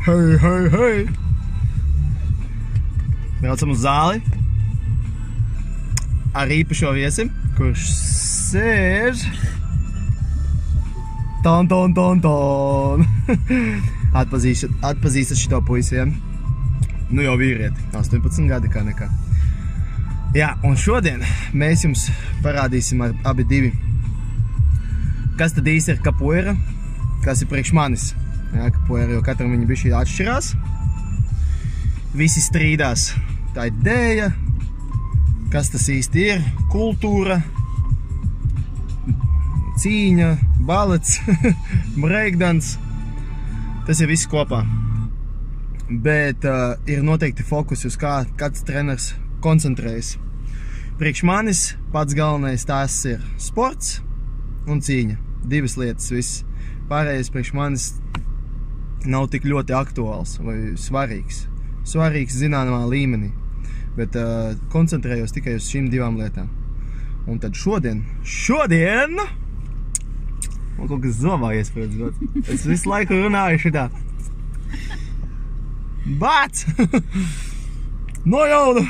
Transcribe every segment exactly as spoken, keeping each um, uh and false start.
Hei, hei, hei! Braucam uz zāli ar īpašo viesi, kurš sēž ton, ton, ton, ton. Atpazīstat, atpazīstat šito puisiem. Nu jau vīrieti, astoņpadsmit gadi kā nekā. Jā, un šodien mēs jums parādīsim ar abi divi, kas tad īsti ir kapoeira, kas ir priekš manis. Jā, kapoeira, jo katram viņi bišķi atšķirās. Visi strīdās. Tā ir dēja, kas tas īsti ir, kultūra, cīņa, balets, breakdance. Tas ir viss kopā. Bet uh, ir noteikti fokus uz kā kāds treners koncentrējas. Priekš manis pats galvenais tās ir sports un cīņa. Divas lietas viss. Pārējais priekš manis nav tik ļoti aktuāls vai svarīgs. Svarīgs zināmā līmenī. Bet uh, koncentrējos tikai uz šīm divām lietām. Un tad šodien, šodien man kaut kas zobā iespriedas. Es visu laiku runāju šitā. Bāc! No jauna!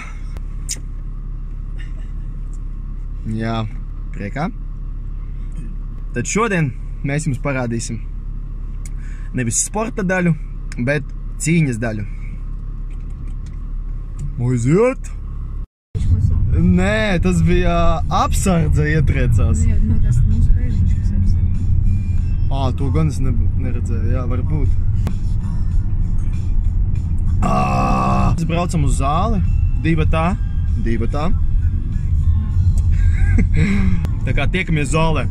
Jā, priekā. Tad šodien mēs jums parādīsim nevis sporta daļu, bet cīņas daļu. Aiziet! Nē, tas bija apsardze ietriecās. Nu, tas mūsu pēdiņš, kas apsardze. Ā, to gan es ne, neredzēju, jā, varbūt. Ā! Mēs braucam uz zāli, diva tā, diva tā. Tā kā tiekamies zālē.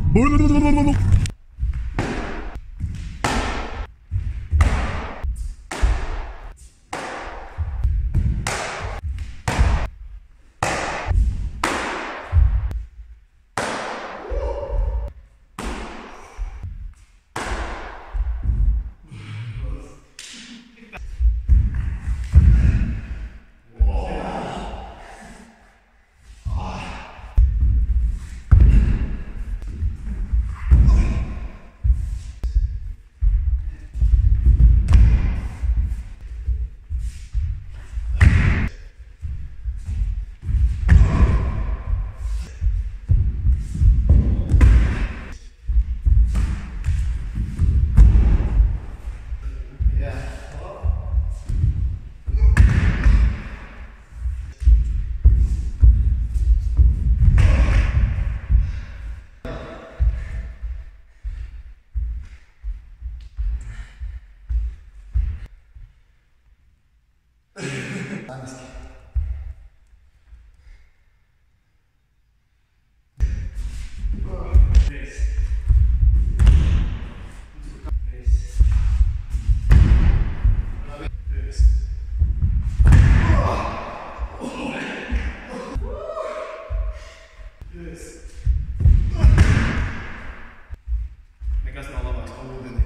Nekas nav labāks par ūdeni.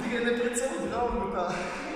tikai ne pret savu draugu tā.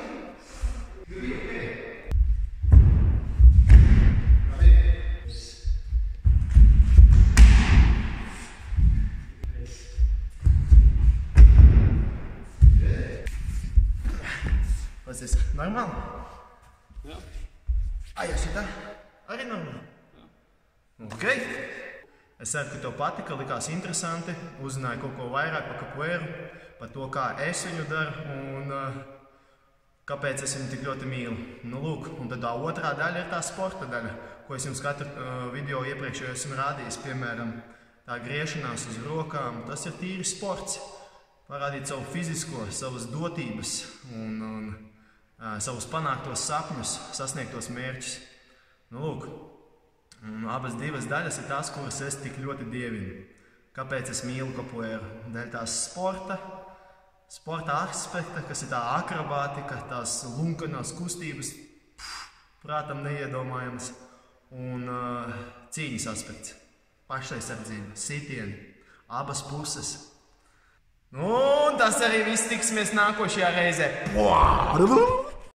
Tas ir normāli? Jā. Ai, ja šitā? Arī normāli? Jā. Ok. Es ceru, ka tev patika, likās interesanti, uzzināju kaut ko vairāk par kapoeiru, par to, kā es viņu daru un uh, kāpēc es viņu tik ļoti mīlu. Nu, lūk, un tad tā otrā daļa ir tā sporta daļa, ko es jums katru uh, video iepriekšējo esmu rādījis, piemēram, tā griešanās uz rokām, tas ir tīri sports. Parādīt savu fizisko, savas dotības un, un uh, savus panāktos sapņus, sasniegtos mērķus. Nu, lūk, un abas divas daļas ir tās, kuras es tik ļoti dievinu. Kāpēc es mīlu kapoeiru? Dēļ tās sporta, sporta aspekta, kas ir tā akrobātika, tās lunkanās kustības, pff, prātam neiedomājamas, un uh, cīņas aspekts, pašaizsardzība, sitieni, abas puses. Nu, tas arī viss tiksimies nākošajā reizē.